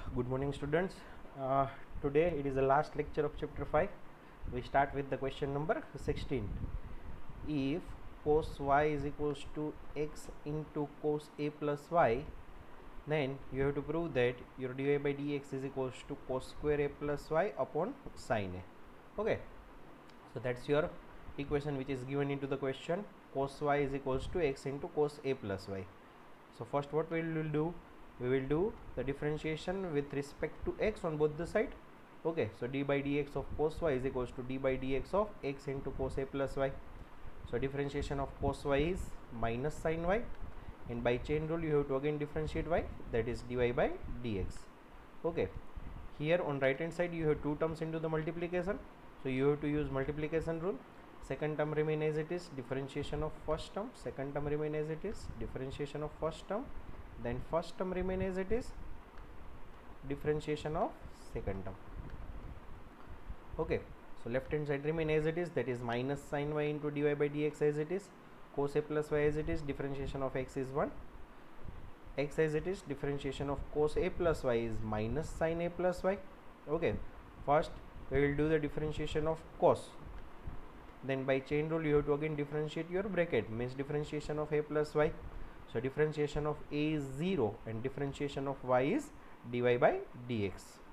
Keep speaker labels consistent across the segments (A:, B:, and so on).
A: Good morning, students. Today it is the last lecture of chapter 5. We start with the question number 16. If cos y is equals to x into cos a plus y, then you have to prove that your dy by dx is equals to cos square a plus y upon sin a. Okay, so that's your equation which is given into the question. Cos y is equals to x into cos a plus y. So first what we will do, we will do the differentiation with respect to x on both the side. Okay, so d by dx of cos y is equals to d by dx of x into cos a plus y. So differentiation of cos y is minus sin y, and by chain rule you have to again differentiate y, that is dy by dx. Okay, here on right hand side you have two terms into the multiplication, so you have to use multiplication rule. Second term remain as it is, differentiation of first term, second term remain as it is, differentiation of first term, then first term remain as it is, differentiation of second term. Okay, so left hand side remain as it is, that is minus sin y into dy by dx as it is, cos a plus y as it is, differentiation of x is 1, x as it is, differentiation of cos a plus y is minus sin a plus y. Okay, first we will do the differentiation of cos, then by chain rule you have to again differentiate your bracket, means differentiation of a plus y. So differentiation of a is 0 and differentiation of y is dy by dx.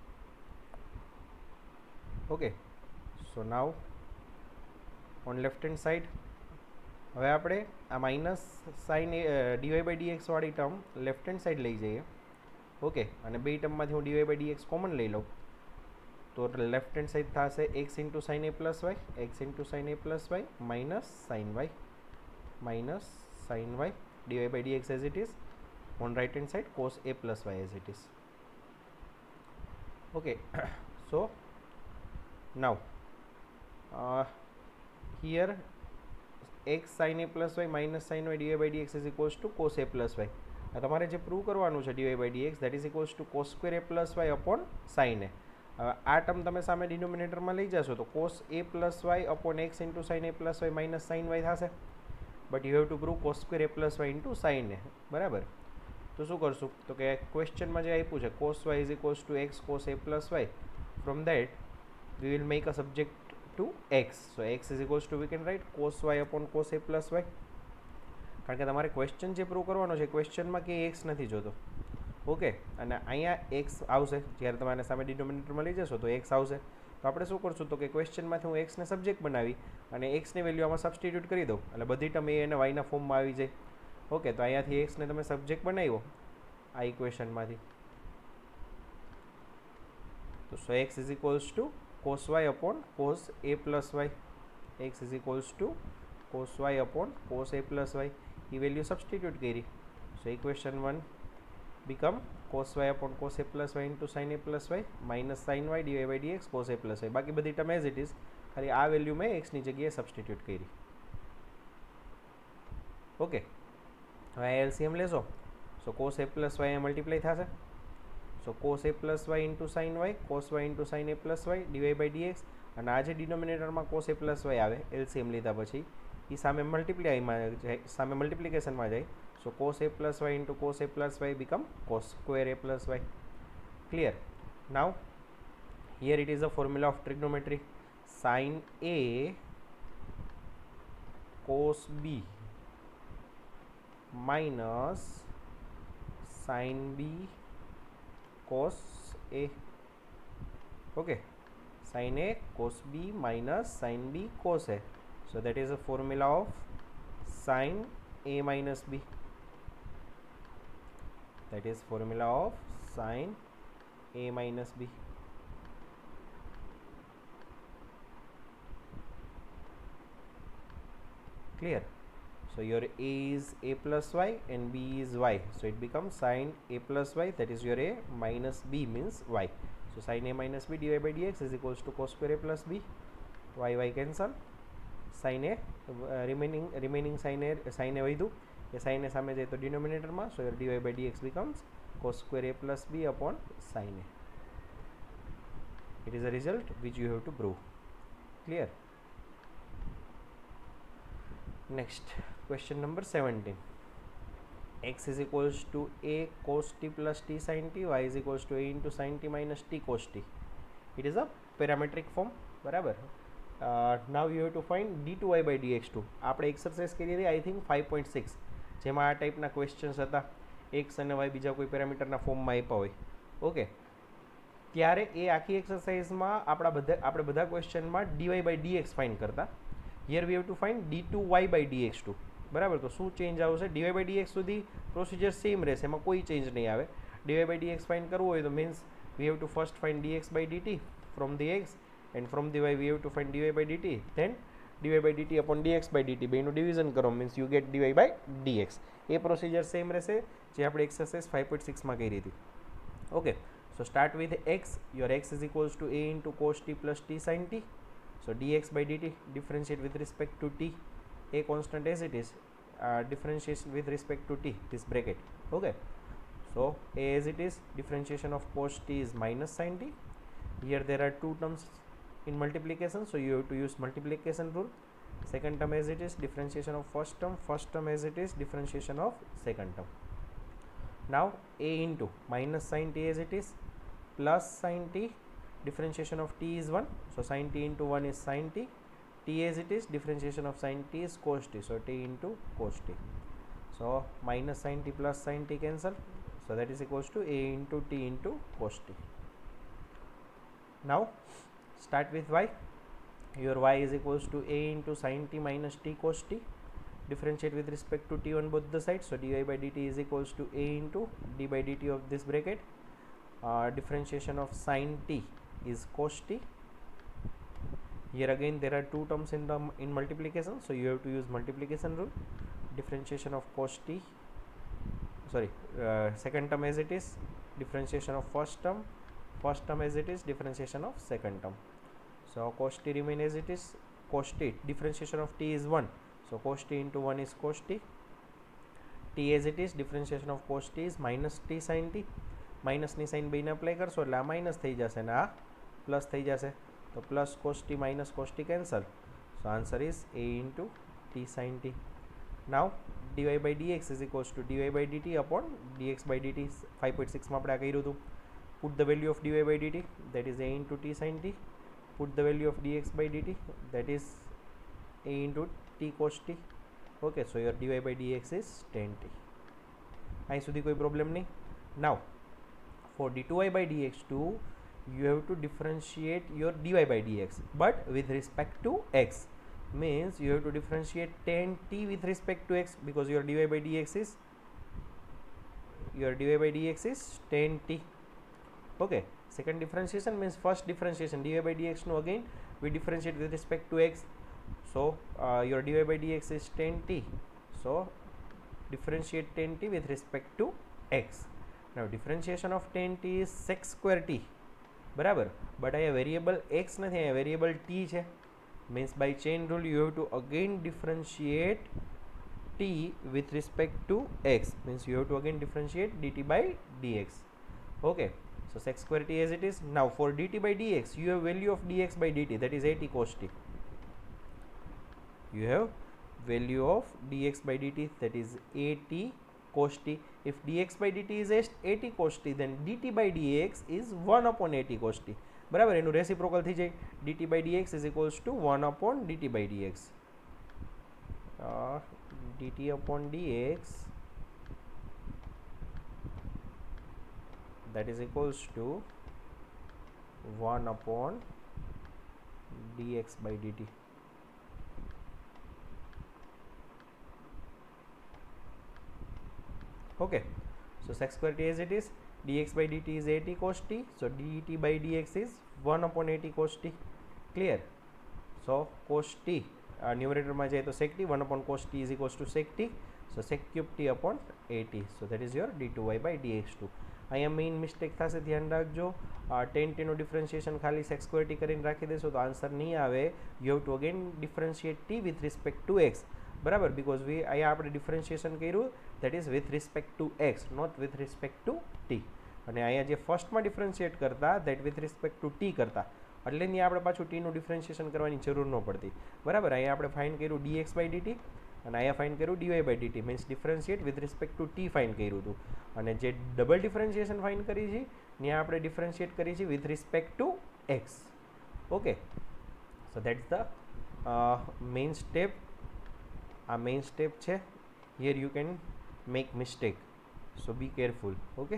A: Okay, so now on left hand side હવે આપણે આ minus sine dy by dx વાળી term left hand side લઈ જઈએ. Okay, અને બે ટર્મમાંથી હું DY by dx common લઈ લઉં તો લેફ્ટ હેન્ડ સાઈડ થશે x into sine a plus y, x into sine a plus y minus sine y dy by dx as it is, on right hand side cos a plus y as it is. Okay, so now here x sin a plus y minus sin y dy by dx is equals to cos a plus y. તમારે જે prove કરવાનું છે dy by dx that is equals to cos square a plus y upon sin a. આ term તમે સામે ડિનોમિનેટરમાં લઈ જશો તો cos a plus y upon x into sin a plus y minus sin y થશે, but you have to prove cos square a plus y into sine a. બરાબર, તો શું કરશું તો કે ક્વેશ્ચનમાં જે આપ્યું છે cos y is equals to x cos a plus y, from that we will make a subject to x. So x is equals to we can write cos y upon cos a plus y, કારણ કે તમારે question જે prove કરવાનો છે ક્વેશ્ચનમાં કે x નથી જોતો. Okay, અને અહીંયા એક્સ આવશે જ્યારે તમે આને સામે ડિનોમિનેટરમાં લઈ જશો તો એક્સ આવશે. તો આપણે શું કરશું તો કે ક્વેશ્ચનમાંથી હું એક્સને સબ્જેક્ટ બનાવી અને એક્સની વેલ્યુ આમાં સબસ્ટિટ્યુટ કરી દઉં એટલે બધી ટર્મ એ અને વાયના ફોર્મમાં આવી જાય. ઓકે, તો અહીંયાથી એક્સને તમે સબ્જેક્ટ બનાવ્યો આ ઇક્વેશનમાંથી, તો so x is equals to cos y upon cos a plus y, x is equals to cos y upon cos a plus y, એ વેલ્યુ સબસ્ટિટ્યુટ કરી. So equation 1 become cos y upon cos a plus y into sin a plus y minus sin y dy by dx cos a plus y. બાકી બધી term as it is, ખાલી આ value મેં એક્સની જગ્યાએ substitute કરી. Okay, હવે LCM લેશો so cos a plus y multiply થશે, so cos a plus y into sin y cos y into sin a plus y dy by dx, અને આ જે ડિનોમિનેટરમાં cos a plus y આવે LCM લીધા પછી એ સામે મલ્ટીપ્લાયમાં જાય, સામે મલ્ટીપ્લિકેશનમાં જાય. So cos a plus y into cos a plus y become cos square a plus y. Clear? Now here it is a formula of trigonometry. Sin a cos b minus sin b cos a. Okay, sin a cos b minus sin b cos a. So that is a formula of sin a minus b. That is formula of sin a minus b. Clear? So your a is a plus y and b is y, so it becomes sin a plus y, that is your a, minus b means y. So sin a minus b dy by dx is equals to cos square a plus b, y cancel, sin a remaining sin a વધ્યું એ sign એ સામે જાય તો ડિનોમિનેટરમાં, so your dy by dx becomes cos square a plus b upon sin a. It is a result which you have to prove. Clear? Next, question number 17. x is equals to a cos t plus t sin t, y is equals to a into sin t minus t cos t. It is a parametric form, બરાબર. Now you have to find d2y by dx2. આપણે exercise કરી હતી I think 5.6, જેમાં આ ટાઈપના questions હતા, x અને Y બીજા કોઈ પેરામીટરના ફોર્મમાં આપ્યા હોય. ઓકે, ત્યારે એ આખી એક્સરસાઇઝમાં આપણે બધા ક્વેશ્ચનમાં dy બાય dx ફાઇન્ડ કરતા. Here we have to find d2y by dx2. બરાબર, તો શું ચેન્જ આવશે? dy બાય dx સુધી પ્રોસિજર સેમ રહેશે, એમાં કોઈ ચેન્જ નહીં આવે. dy બાય dx ફાઇન્ડ કરવું હોય તો means we have to first find dx by dt from the x, and from the y we have to find dy by dt, then dy by dt upon dx by dt બેનું division કરો, means you get dy by dx. એ પ્રોસિજર same રહેશે જે આપણે exercise 5.6માં કરી હતી. ઓકે, so start with x. Your x is equals to a into cos t plus t sin t. So dx by dt differentiate with respect to t. A constant as it is, differentiation with respect to t, this bracket. Okay, so a as it is, differentiation of cos t is minus sin t. Here there are two terms in multiplication, so you have to use multiplication rule. Second term as it is, differentiation of first term as it is, differentiation of second term. Now a into minus sin t as it is, plus sin t, differentiation of t is 1, so sin t into 1 is sin t. T as it is, differentiation of sin t is cos t, so t into cos t. So minus sin t plus sin t cancel, so that is equals to a into t into cos t. Now start with y. Your y is equals to a into sin t minus t cos t. Differentiate with respect to t on both the sides, so dy by dt is equals to a into d by dt of this bracket. Differentiation of sin t is cos t. Here again there are two terms in multiplication, so you have to use multiplication rule. Differentiation of cos t, second term as it is, differentiation of first term as it is, differentiation of second term. So cos t remain as it is, cos t, differentiation of t is 1, so cos t into 1 is cos t. T as it is, differentiation of cos t is minus t sin t. માઇનસની sign બેને apply કરશો એટલે આ minus થઈ જશે અને આ plus થઈ જશે, તો plus cos t minus cos t cancel, so answer is a into t sin t. Now dy by dx is equals to dy by dt upon dx by dt. 5.6માં આપણે આ કર્યું હતું. Put the value of dy by dt, that is a into t sin t. Put the value of dx by dt, that is a into t cos t. Okay, so your dy by dx is 10t. અહીં સુધી કોઈ problem નહીં. Now for d2y by dx2, you have to differentiate your dy by dx, but with respect to x, means you have to differentiate tan t with respect to x, because your dy by dx is tan t. Okay, second differentiation means first differentiation dy by dx no, again we differentiate with respect to x, so your dy by dx is tan t, so differentiate tan t with respect to x. Now differentiation of tan t is sec square t, બરાબર, but અહીંયા variable x નથી, અહીંયા variable t છે. means by chain rule you have to again differentiate t with respect to x, means you have to again differentiate dt by dx. Okay, so sec square t as it is. Now for dt by dx you have value of dx by dt, that is at cos t. You have value of dx by dt, that is at cos t. If dx by dt is at cos t, then dt by dx is 1 upon at cos t. બરાબર, એનું reciprocal થઈ જાય. dt by dx is equals to 1 upon dt by dx. dt upon dx, that is equals to 1 upon dx by dt. Okay, so sec square t as it is, dx by dt is at cos t, so dt by dx is 1 upon at cos t. Clear? So cos t ન્યુમરેટરમાં જાય તો sec t, 1 upon cos t is equals to sec t, so sec cube t upon at, so that is your d2y by dx2. અહીંયા main mistake થશે, ધ્યાન રાખજો. tan t નું differentiation ખાલી sec square t કરીને રાખી દેશો તો answer નહીં આવે. You have to again differentiate t with respect to x, બરાબર, બીકોઝ અહીંયા આપણે ડિફરન્શિએશન કર્યું that is with respect to x, not with respect to t. અને અહીંયા જે ફર્સ્ટમાં ડિફરન્શિએટ કરતા that with respect to t કરતા, એટલે ત્યાં આપણે પાછું t નું ડિફરન્શિએશન કરવાની જરૂર ન પડતી. બરાબર, અહીંયા આપણે ફાઇન્ડ કર્યું dx by dt, અને અહીંયા ફાઇન્ડ કર્યું dy by dt means differentiate with respect to t find કર્યું હતું, અને જે ડબલ ડિફરન્શિએશન ફાઇન્ડ કરી છે ત્યાં આપણે ડિફરન્શિએટ કરી છે with respect to x. Okay, so that's the main step. આ મેઇન સ્ટેપ છે. Here you can make mistake, so be careful. Okay,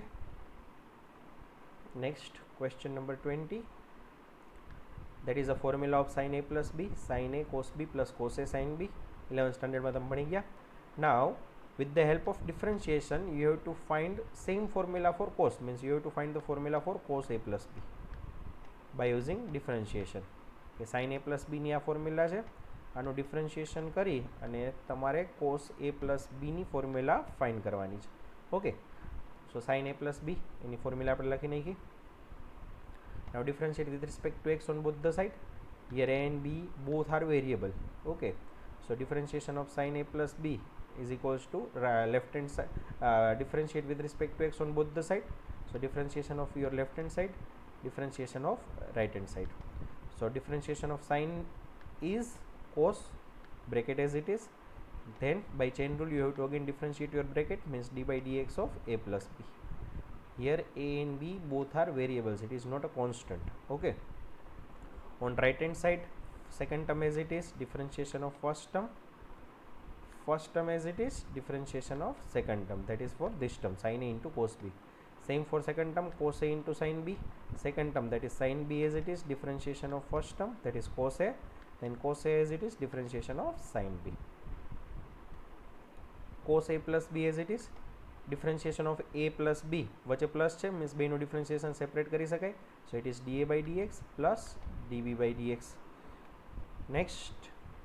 A: next question number 20, that is a formula of sin a plus b, sin a cos b plus cos a sin b. 11th standard માં તમે ભણી ગયા. Now with the help of differentiation you have to find same formula for cos, means you have to find the formula for cos a plus b by using differentiation. કે sin a plus b ની આ formula છે, આનું differentiation કરી અને તમારે cos a plus b ની formula find કરવાની છે. Okay, so sin a plus b એની ફોર્મ્યુલા આપણે લખી નાખી. Now differentiate with respect to x on both the side. Here a and b both are variable. Okay, so differentiation of sin a plus b is equals to left hand side, differentiate with respect to x on both the side. So differentiation of your left hand side, differentiation of right hand side. So differentiation of sin is cos, bracket as it is, then by chain rule you have to again differentiate your bracket, means d by dx of a plus b. Here a and b both are variables, it is not a constant. Okay, on right hand side, second term as it is, differentiation of first term as it is, differentiation of second term, that is for this term sin a into cos b. Same for second term, cos a into sin b. Second term, that is sin b as it is, differentiation of first term, that is cos a, then cos a as it is, differentiation of sin b. Cos a plus b as it is, differentiation of a plus b, વચ્ચે plus છે મીન્સ બેનું differentiation separate કરી શકાય. So it is dA by dx plus dB by dx. Next,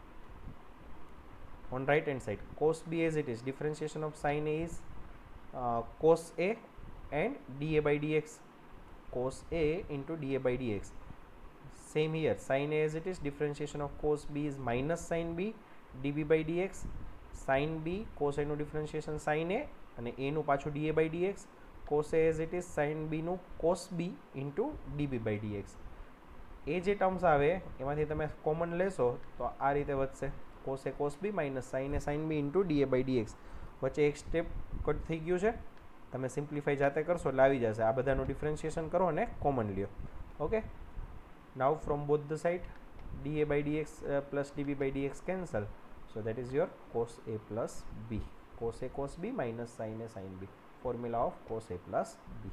A: on right hand side, cos b as it is, differentiation of sin a is cos a and dA by dx, cos a into dA by dx. Same here, sin a as it is, differentiation of cos b is minus sin b dB by dx, sin b cos a નું differentiation sin a અને a નું પાછું dA by dx, cos a as it is, sin b નું cos b into dB by dx. એ જે terms આવે એમાંથી તમે common લેશો તો આ રીતે વધશે, cos a cos b minus sin a sin b into dA by dx. વચ્ચે એક સ્ટેપ કટ થઈ ગયું છે, તમે સિમ્પ્લિફાઈ જાતે કરશો એટલે આવી જશે. આ બધાનું ડિફરન્શિએશન કરો અને કોમન લ્યો. Okay, now from both the side dA by dx plus dB by dx cancel, so that is your cos a plus b, cos a cos b minus sin a sin b, formula of cos a plus b.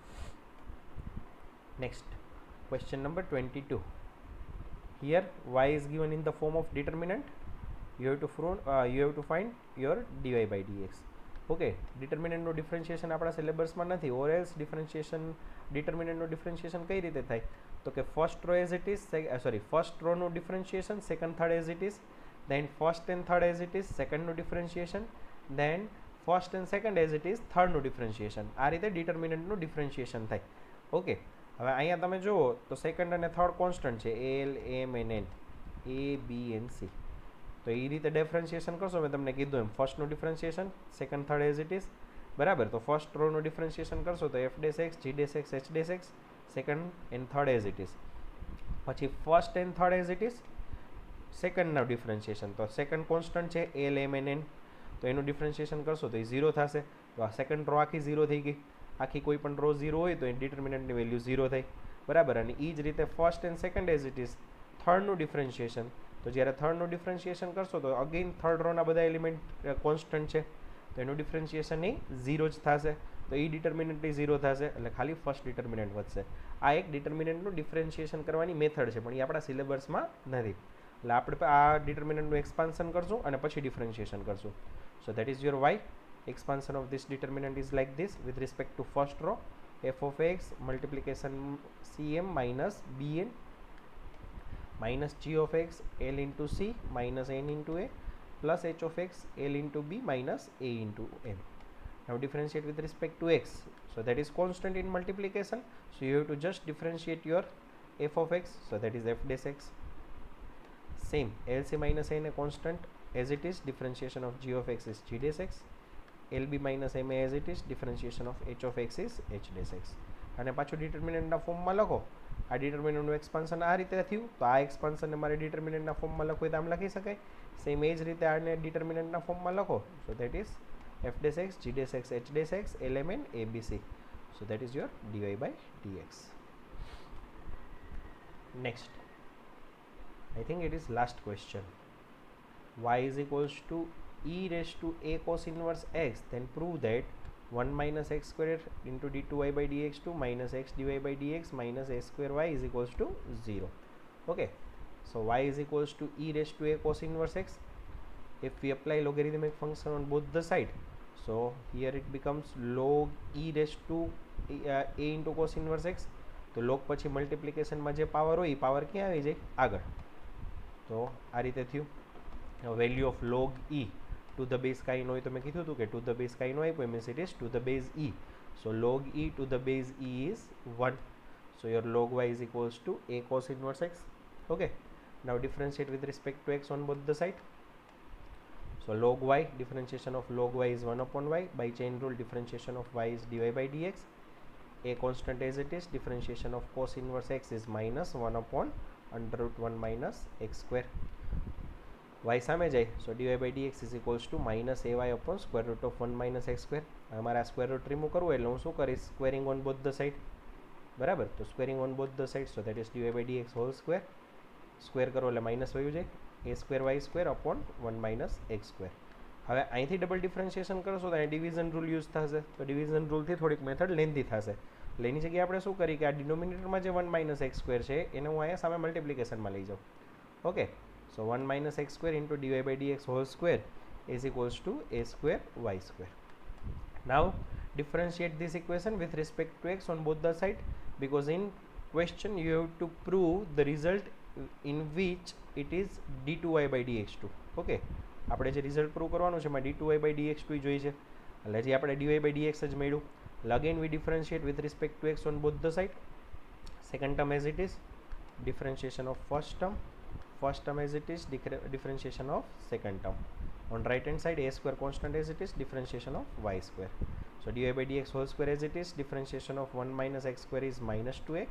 A: Next, question number 22. Here y is given in the form of determinant. You have to find your dy by dx. Okay, determinant નો differentiation આપણા સિલેબસમાં નથી, or else determinant નો differentiation કઈ રીતે થાય તો કે first row as it is, first row નો differentiation, second third as it is, then first and third as it is, second નો differentiation, then first and second as it is, third નો differentiation. આ રીતે determinant નું differentiation થાય. Okay, હવે અહીંયા તમે જુઓ તો સેકન્ડ અને થર્ડ કોન્સ્ટન્ટ છે, l m n n a b n c. તો એ રીતે ડિફરન્શિએશન કરશો, મેં તમને કીધું એમ, ફર્સ્ટનું differentiation, second third as it is, બરાબર. તો ફર્સ્ટ રોનું ડિફરન્શિએશન કરશો તો f dash x, g dash x, h dash x, second and third as it is. પછી first and third as it is, સેકન્ડના ડિફરન્શિએશન, તો સેકન્ડ કોન્સ્ટન્ટ છે l m n N, તો એનું ડિફરન્શિએશન કરશો તો એ 0 થશે. તો આ સેકન્ડ રો આખી 0 થઈ ગઈ. આખી કોઈ પણ રો 0 હોય તો એ ડિટર્મિનન્ટની વેલ્યુ 0 થઈ, બરાબર. અને એ જ રીતે first and second as it is, થર્ડનું ડિફરન્શિએશન, તો જ્યારે થર્ડનું ડિફરન્શિએશન કરશો તો અગેન થર્ડ રોના બધા એલિમેન્ટ કોન્સ્ટન્ટ છે, તો એનું ડિફરન્શિએશન એ 0 જ થશે. તો એ ડિટર્મિનન્ટ 0 થશે, એટલે ખાલી ફર્સ્ટ ડિટર્મિનન્ટ વધશે. આ એક ડિટર્મિનન્ટનું ડિફરન્શિએશન કરવાની મેથડ છે, પણ એ આપણા સિલેબસમાં નથી. એટલે આપણે આ ડિટર્મિનન્ટનું એક્સપાન્શન કરશું અને પછી ડિફરન્શિએશન કરશું. So that is your y. Expansion of this determinant is like this with respect to first row, f of x multiplication cm minus bn minus g of x l into c minus n into a plus h of x l into b minus a into m. Now differentiate with respect to x, so that is constant in multiplication, so you have to just differentiate your f of x, so that is f dash x. Same, lc minus n a constant as it is, differentiation of g of x is g dash x, lb minus ma as it is, differentiation of h of x is h dash x. અને પાછું ડિટર્મિનન્ટના ફોર્મમાં લખો આ ડિટર્મિનન્ટનું expansion આ રીતે થયું, તો આ એક્સપાન્શનને મારે ડિટર્મિનન્ટના ફોર્મમાં લખવું હોય તો આમ લખી શકાય. સેમ એ જ રીતે આને ડિટર્મિનન્ટના ફોર્મમાં લખો, so that is f dash x, g dash x, h dash x, lmn abc. So that is your dy by dx. Next, I think it is last question. Y is equals to e raised to a cos inverse x, then prove that 1 minus x square into d2y by dx2 minus x dy by dx minus a square y is equals to 0. Okay, so y is equals to e raised to a cos inverse x. If we apply logarithmic function on both the side, so here it becomes log e raised to a into cos inverse x. તો log પછી મલ્ટિપ્લિકેશનમાં જે power હોય એ power ક્યાં આવી જાય? આગળ. તો આ રીતે થયું. Value of log e to the base કાંઈ ન હોય તો મેં કીધું હતું કે ટુ ધ બેઝ કાંઈ ન આપ્યું, means it is to the base e. So log e to the base e is 1. So your log y is equals to a cos inverse x. Okay, now differentiate with respect to x on both the side. So log y, differentiation of log y is 1 upon y. By chain rule, differentiation of y is dy by dx. A constant as it is, differentiation of cos inverse x is minus 1 upon under root 1 minus x square. Y સામે જાય, so dy by dx is equals to minus ay upon square root of 1 minus x square. અમારે આ square root remove કરવું એટલે હું શું કરીશ? Squaring on both the side. બરાબર, તો squaring on both the sides, so that is dy by dx whole square. Square કરો એટલે માઇનસ વયું જાય, a square y square upon 1 minus x square. હવે અહીંથી ડબલ ડિફરન્શિએશન કરશો તો અહીં ડિવિઝન રૂલ યુઝ થશે, તો ડિવિઝન રૂલથી થોડીક મેથડ લેન્ધી થશે. એટલે એની જગ્યાએ આપણે શું કરીએ કે આ ડિનોમિનેટરમાં જે 1 માઇનસ એક્સ સ્ક્વેર છે એને હું અહીંયા સામે મલ્ટિપ્લિકેશનમાં લઈ જાઉં. Okay, so 1 minus x square into dy by dx whole square is equals to a square y square. Now differentiate this equation with respect to x on both the side, because in question you have to prove the result in which it is d2y by dx2. Okay, આપણે જે result prove કરવાનું છે એમાં d2y by dx2 જોઈએ છે, એટલે જે આપણે dy by dx જ મળ્યું. Again we differentiate with respect to x on both the side. Second term as it is, differentiation of first term as it is, differentiation of second term. On right hand side, a square constant as it is, differentiation of y square. So dy by dx whole square as it is, differentiation of 1 minus x square is minus 2x.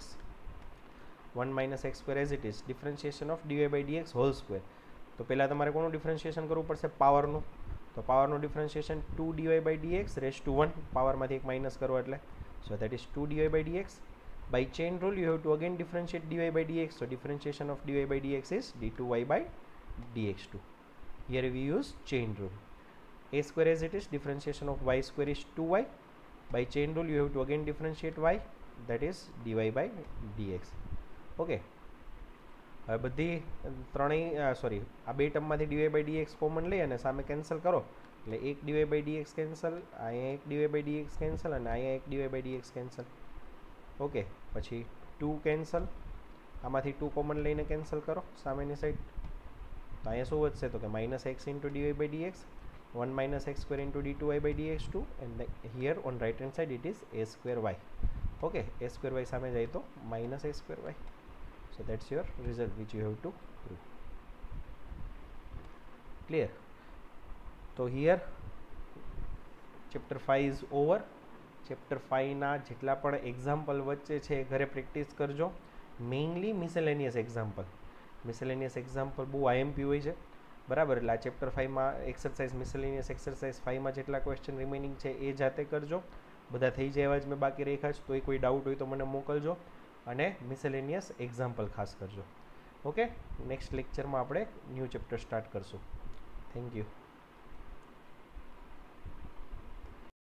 A: 1 minus x square as it is, differentiation of dy by dx whole square. તો પહેલાં તમારે કોનું differentiation કરવું પડશે? પાવરનું. તો પાવરનું differentiation 2 dy by dx raised to 1, પાવરમાંથી એક માઇનસ કરો એટલે, so that is 2 dy by dx. By chain rule you have to again differentiate dy by dx, so differentiation of dy by dx is d2y by dx2. Here we use chain rule. A square as it is, differentiation of y square is 2y. By chain rule you have to again differentiate y, that is dy by dx. Okay, હવે બધી ત્રણેય sorry આ બે ટર્મમાંથી dy by dx common લઈ અને સામે cancel કરો એટલે એક dy by dx કેન્સલ, અહીંયા એક dy by dx કેન્સલ અને અહીંયા એક dy by dx cancel. Okay, પછી 2 કેન્સલ, આમાંથી 2 કોમન લઈને કેન્સલ કરો સામેની સાઈડ, તો અહીંયા શું વધશે? તો કે minus x into dy by dx, 1 minus x square into d2y by dx2, and here on right hand side it is a square y. Okay, a square y સામે જાય તો minus a square y. So that's your result which you have to prove. Clear? So here chapter 5 is over. Chapter 5ના જેટલા પણ example વચ્ચે છે એ ઘરે પ્રેક્ટિસ કરજો. મેઇનલી મિસેલેનિયસ એક્ઝામ્પલ બહુ આઈએમપી હોય છે, બરાબર? એટલે આ ચેપ્ટર 5માં એક્સરસાઇઝ મિસેલેનિયસ એક્સરસાઇઝ 5માં જેટલા ક્વેશ્ચન રિમેનિંગ છે એ જાતે કરજો. બધા થઈ જાય એવા જ મેં બાકી રાખ્યા છે, તો કોઈ ડાઉટ હોય તો મને મોકલજો અને મિસેલેનિયસ એક્ઝામ્પલ ખાસ કરજો. ઓકે, નેક્સ્ટ લેક્ચરમાં આપણે ન્યૂ ચેપ્ટર સ્ટાર્ટ કરશું. Thank you.